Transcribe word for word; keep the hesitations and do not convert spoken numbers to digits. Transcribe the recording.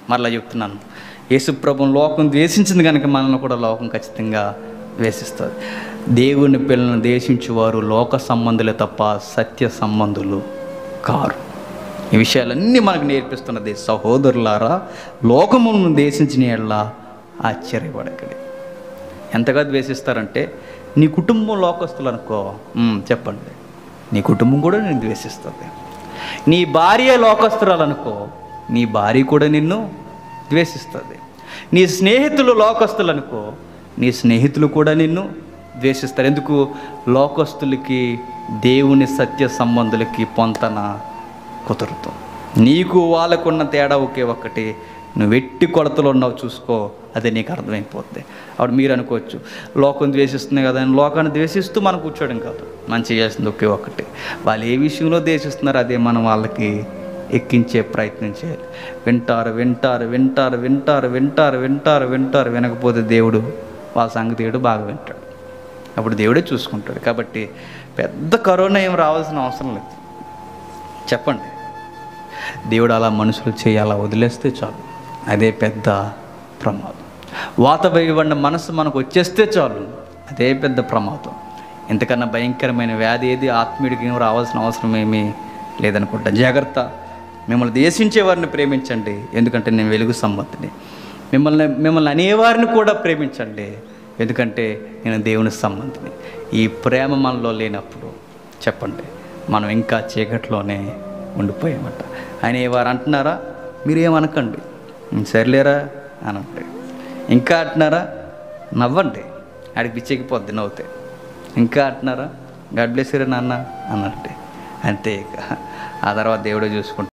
మరలా చెప్తున్నాను, యేసుప్రభుని లోకం ద్వేషించింది కనుక మనల్ని కూడా లోకం ఖచ్చితంగా ద్వేషిస్తుంది. దేవుని పిల్లలను ద్వేషించేవారు లోక సంబంధులే తప్ప సత్య సంబంధులు కారు. ఈ విషయాలన్నీ మనకు నేర్పిస్తున్నది. సహోదరులారా, లోకమును ద్వేషించిన యెడల ఆశ్చర్యపడకండి. ఎంతగా ద్వేషిస్తారంటే, నీ కుటుంబం లోకస్తులు అనుకో, చెప్పండి, నీ కుటుంబం కూడా నిన్ను ద్వేషిస్తుంది. నీ భార్య లోకస్తురాలు అనుకో, నీ భార్య కూడా నిన్ను ద్వేషిస్తుంది. నీ స్నేహితులు లోకస్తులు అనుకో, నీ స్నేహితులు కూడా నిన్ను ద్వేషిస్తారు. ఎందుకు? లోకస్తులకి దేవుని సత్య సంబంధులకి పొంతన కుదరదు. నీకు వాళ్ళకున్న తేడా ఒకే ఒక్కటి, నువ్వు ఎట్టి కొలతలు ఉన్నావు చూసుకో, అదే నీకు అర్థమైపోద్ది. అప్పుడు మీరు అనుకోవచ్చు, లోకం ద్వేషిస్తున్నాయి కదా అని లోకాన్ని ద్వేషిస్తూ మనం కూర్చోవడం కాదు. మనం చేయాల్సింది ఒకే ఒక్కటి, వాళ్ళు ఏ విషయంలో ద్వేషిస్తున్నారో అదే మనం వాళ్ళకి ఎక్కించే ప్రయత్నం చేయాలి. వింటారు వింటారు వింటారు వింటారు వింటారు వింటారు వింటారు వినకపోతే దేవుడు వాళ్ళ సంగతి దేవుడు బాగా వింటాడు. అప్పుడు దేవుడే చూసుకుంటాడు. కాబట్టి పెద్ద కరోనా ఏం రావాల్సిన అవసరం లేదు. చెప్పండి, దేవుడు అలా మనుషులు చేయాలా వదిలేస్తే చాలు, అదే పెద్ద ప్రమాదం. వాత వేయబడిన మనసు మనకు వచ్చేస్తే చాలు, అదే పెద్ద ప్రమాదం. ఇంతకన్నా భయంకరమైన వ్యాధి ఏది ఆత్మీయుడికి ఏం రావాల్సిన అవసరం ఏమీ లేదనుకుంటా. జాగ్రత్త. మిమ్మల్ని దేశించే వారిని ప్రేమించండి, ఎందుకంటే నేను వెలుగు సంబంధిని. మిమ్మల్ని మిమ్మల్ని అనేవారిని కూడా ప్రేమించండి, ఎందుకంటే నేను దేవుని సంబంధిని. ఈ ప్రేమ మనలో లేనప్పుడు చెప్పండి, మనం ఇంకా చీకట్లోనే ఉండిపోయామట. అనేవారు అంటున్నారా, మీరేమనకండి, సరిలేరా అనండి. ఇంకా అంటున్నారా, నవ్వండి, ఆడికి పిచ్చెక్కిపోద్ది నవ్వుతే. ఇంకా అంటున్నారా, గాడ్ బ్లెస్ యూ నాన్న అనండి. అంతే. ఇక ఆ తర్వాత దేవుడే చూసుకుంటాడు.